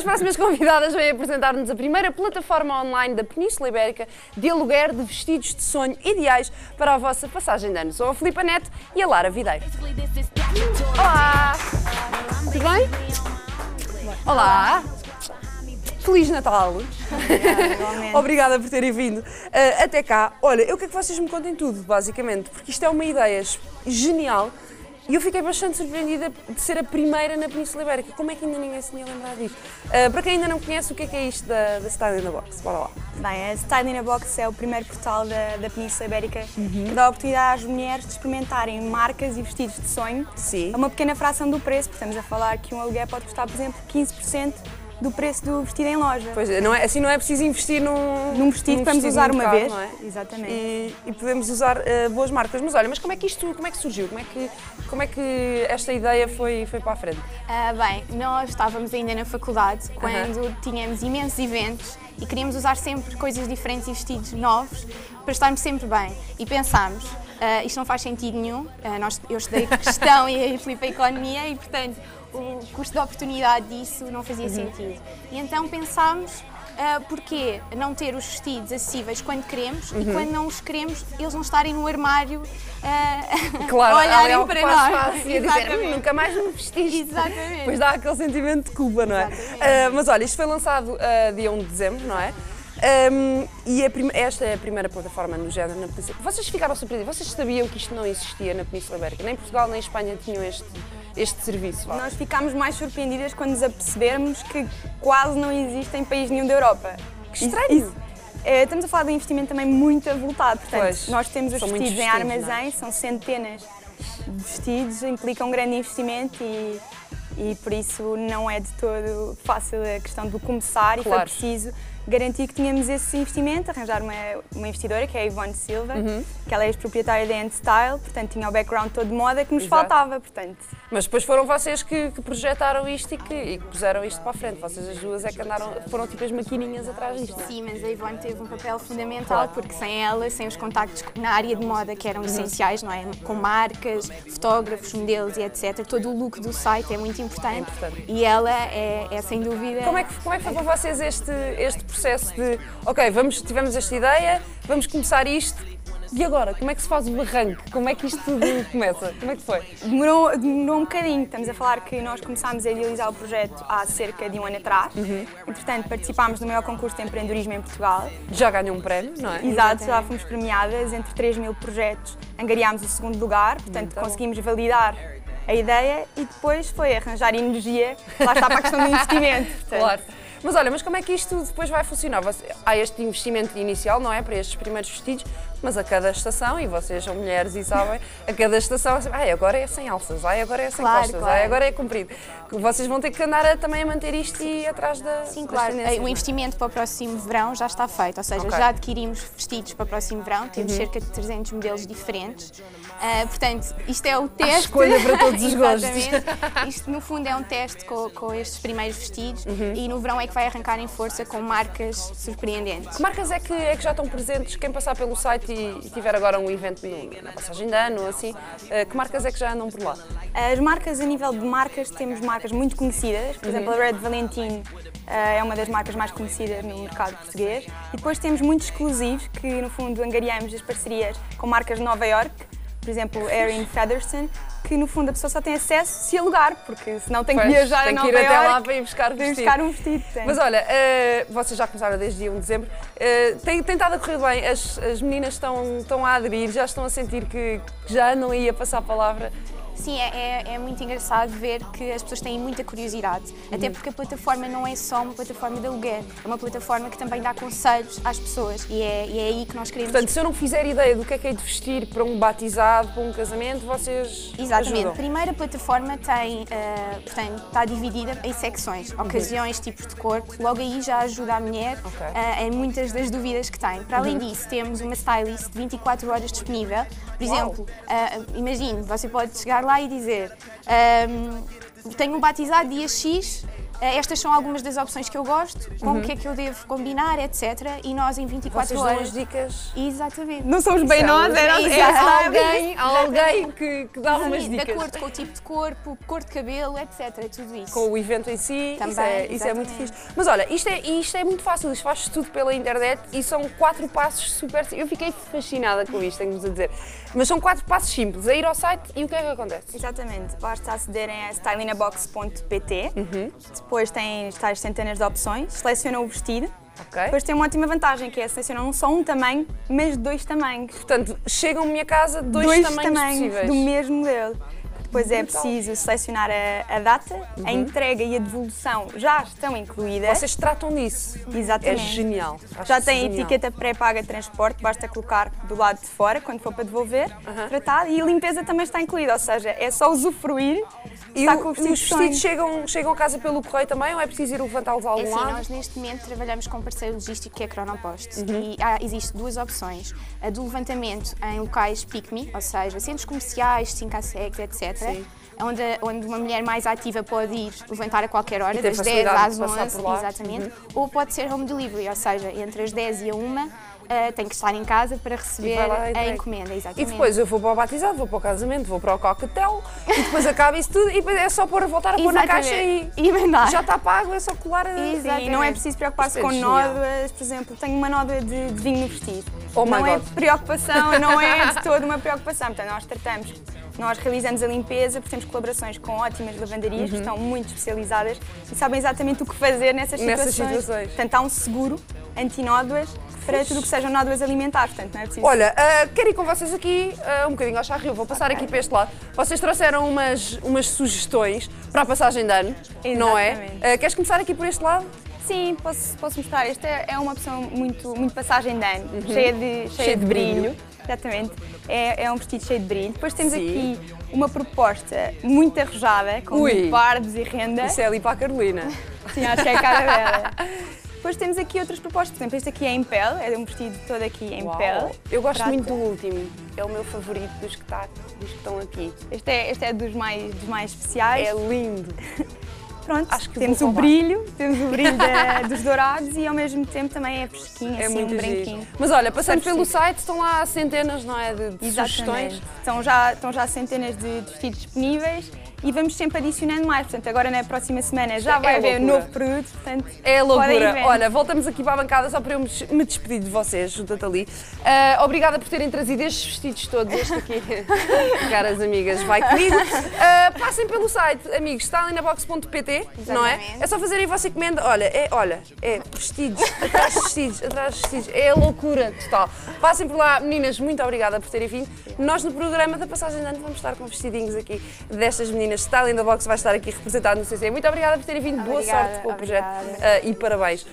as próximas convidadas vêm apresentar-nos a primeira plataforma online da Península Ibérica de aluguer de vestidos de sonho ideais para a vossa passagem de ano. Sou a Filipa Neto e a Lara Videiro. Olá! Tudo bem? Olá! Feliz Natal! Obrigada por terem vindo até cá. Olha, eu quero que vocês me contem tudo, basicamente, porque isto é uma ideia genial e eu fiquei bastante surpreendida de ser a primeira na Península Ibérica. Como é que ainda ninguém se tinha lembrado disto? Para quem ainda não conhece, o que é isto da Style in a Box? Bora lá. Bem, a Style in a Box é o primeiro portal da Península Ibérica que dá a oportunidade às mulheres de experimentarem marcas e vestidos de sonho. Sim. A uma pequena fração do preço, porque estamos a falar que um aluguer pode custar, por exemplo, 15% do preço do vestido em loja. Pois é, assim não é preciso investir num vestido que vamos usar uma vez. Não é? Exatamente. E podemos usar boas marcas. Mas olha, como é que surgiu? Como é que esta ideia foi para a frente? Bem, nós estávamos ainda na faculdade quando tínhamos imensos eventos e queríamos usar sempre coisas diferentes e vestidos novos para estarmos sempre bem. E pensámos, isto não faz sentido nenhum, eu estudei gestão e a Filipa economia e, portanto, o custo de oportunidade disso não fazia sentido. E então pensámos, porquê não ter os vestidos acessíveis quando queremos e quando não os queremos, eles não estarem no armário claro, olharem para nós. E a dizer, nunca mais me vestiste. Exatamente. Pois dá aquele sentimento de culpa, não é? Mas olha, isto foi lançado dia 1 de dezembro, não é? E esta é a primeira plataforma no género na Península. Vocês ficaram surpreendidos? Vocês sabiam que isto não existia na Península Ibérica? Nem Portugal nem Espanha tinham este serviço? Vá. Nós ficámos mais surpreendidas quando nos apercebermos que quase não existe em país nenhum da Europa. Que estranho! Estamos a falar de um investimento também muito avultado, portanto, pois, nós temos os vestidos em armazém, é? são centenas de vestidos, implica um grande investimento e por isso não é de todo fácil a questão de começar e foi preciso garantir que tínhamos esse investimento, arranjar uma investidora, que é a Ivone Silva, que ela é ex-proprietária da End Style, portanto tinha o background todo de moda que nos faltava, portanto. Mas depois foram vocês que projetaram isto e que puseram isto para a frente, vocês as duas é que foram tipo as maquininhas atrás disto. Sim, mas a Ivone teve um papel fundamental, porque sem ela, sem os contactos na área de moda que eram essenciais, não é? Com marcas, fotógrafos, modelos e etc, todo o look do site é muito importante, e ela é sem dúvida... Como é que foi para vocês este processo de, ok, tivemos esta ideia, vamos começar isto, e agora? Como é que se faz o arranque? Como é que isto tudo começa? Como é que foi? Demorou um bocadinho, estamos a falar que nós começámos a idealizar o projeto há cerca de um ano atrás, entretanto participámos no maior concurso de empreendedorismo em Portugal. Já ganhou um prémio, não é? Exato, já fomos premiadas, entre 3.000 projetos angariámos o segundo lugar, portanto conseguimos validar a ideia e depois foi arranjar energia, lá está para a questão do investimento. Portanto. Claro. Mas olha, como é que isto depois vai funcionar? Há este investimento inicial, não é, para estes primeiros vestidos, mas a cada estação, e vocês são mulheres e sabem, a cada estação, agora é sem alças, agora é sem costas, agora é comprido. Vocês vão ter que andar também a manter isto e ir atrás da... Sim, claro. O investimento para o próximo verão já está feito, ou seja, já adquirimos vestidos para o próximo verão, temos cerca de 300 modelos diferentes. Portanto, isto é o teste. A escolha para todos os gostos. Isto, no fundo, é um teste com estes primeiros vestidos e no verão é que vai arrancar em força com marcas surpreendentes. Que marcas é que já estão presentes? Quem passar pelo site e tiver agora um evento na passagem de ano, assim, que marcas é que já andam por lá? As marcas, a nível de marcas, temos marcas muito conhecidas, por exemplo, a Red Valentine é uma das marcas mais conhecidas no mercado português e depois temos muitos exclusivos que, no fundo, angariamos as parcerias com marcas de Nova Iorque, por exemplo, Erin Featherston, que no fundo a pessoa só tem acesso se alugar, porque senão tem que viajar a Nova Iorque. Tem que ir até lá para ir buscar um vestido. Mas olha, vocês já começaram desde dia 1 de dezembro, tem estado a correr bem, as meninas estão a aderir, já estão a sentir que já não ia passar a palavra. Sim, é muito engraçado ver que as pessoas têm muita curiosidade, até porque a plataforma não é só uma plataforma de aluguer, é uma plataforma que também dá conselhos às pessoas e é aí que nós queremos... Portanto, se eu não fizer ideia do que é de vestir para um batizado, para um casamento, vocês Exatamente. ajudam. A primeira plataforma portanto, está dividida em secções, ocasiões, tipos de corpo, logo aí já ajuda a mulher em muitas das dúvidas que tem. Para além disso, temos uma stylist de 24 horas disponível. Por exemplo, imagine, você pode chegar lá e dizer tenho um batizado dia X, Estas são algumas das opções que eu gosto, com o que é que eu devo combinar, etc. E nós em 24 Vocês horas... dão as dicas. Exatamente. Não somos bem nós, Há alguém que dá umas dicas. De acordo com o tipo de corpo, cor de cabelo, etc. Tudo isso. Com o evento em si, Também, isso é muito exatamente. fixe. Mas olha, isto é muito fácil, isto faz tudo pela internet e são 4 passos super... Eu fiquei fascinada com isto, tenho-vos a dizer. Mas são 4 passos simples, é ir ao site e o que é que acontece? Exatamente, basta acederem a stylinabox.pt, depois tem tais centenas de opções, selecionam o vestido, depois tem uma ótima vantagem que é selecionam não só um tamanho, mas 2 tamanhos. Portanto, chegam à minha casa dois tamanhos possíveis. Do mesmo modelo. Depois é preciso selecionar a data, a entrega e a devolução já estão incluídas. Vocês tratam disso. Exatamente. É genial. Já tem a etiqueta pré-paga de transporte, basta colocar do lado de fora quando for para devolver, tratado, e a limpeza também está incluída, ou seja, é só usufruir. E os vestidos chegam a casa pelo correio também ou é preciso ir levantá-los a algum lado? Nós neste momento trabalhamos com um parceiro logístico que é a Chronopost e existe 2 opções. A do levantamento em locais pick-me, ou seja, centros comerciais, 5 a 6, etc. Onde uma mulher mais ativa pode ir levantar a qualquer hora, das 10 às 11, exatamente, ou pode ser home delivery, ou seja, entre as 10 e a 1 tem que estar em casa para receber a encomenda, exatamente. E depois eu vou para o batizado, vou para o casamento, vou para o coquetel e depois acaba isso tudo e depois é só voltar a pôr na caixa e mandar. Já está pago, é só colar. E não é preciso preocupar-se com nódoas, por exemplo, tenho uma nódoa de vinho no vestido. Não é preocupação, não é de toda uma preocupação, portanto nós realizamos a limpeza, porque temos colaborações com ótimas lavanderias que estão muito especializadas e sabem exatamente o que fazer nessas situações. Portanto, há um seguro anti-nódoas para tudo o que sejam nódoas alimentares, portanto, não é preciso. Olha, quero ir com vocês aqui um bocadinho ao Charrio, vou passar aqui para este lado. Vocês trouxeram umas sugestões para a passagem de ano, não é? Queres começar aqui por este lado? Sim, posso mostrar. Esta é uma opção muito passagem de ano, cheia de brilho. Exatamente, é um vestido cheio de brilho. Depois temos aqui uma proposta muito arrojada, com leopardos e renda. Isso é ali para a Carolina. Sim, acho que é a cara dela. Depois temos aqui outras propostas, por exemplo, este aqui é em pele, é um vestido todo aqui em pele. Eu gosto muito do último, é o meu favorito dos que estão aqui. Este é dos mais especiais. É lindo. Pronto, temos o brilho dos dourados e ao mesmo tempo também é fresquinho, assim, muito branquinho. Mas olha, passando pelo site estão lá centenas, não é, de sugestões. Estão já centenas de vestidos disponíveis e vamos sempre adicionando mais. Portanto, agora na próxima semana já vai haver um novo produto. Portanto, é loucura. Olha, voltamos aqui para a bancada só para eu me despedir de vocês, junto ali. Obrigada por terem trazido estes vestidos todos. Este aqui, caras amigas, vai comigo. Passem pelo site, amigos, stylinabox.pt, não é? É só fazerem a vossa encomenda. É vestidos, atrás de vestidos, atrás de vestidos. É loucura total. Passem por lá, meninas, muito obrigada por terem vindo. Nós no programa da passagem de ano vamos estar com vestidinhos aqui destas meninas. Style in the Box vai estar aqui representado no CC. Muito obrigada por terem vindo, boa sorte com o projeto e parabéns.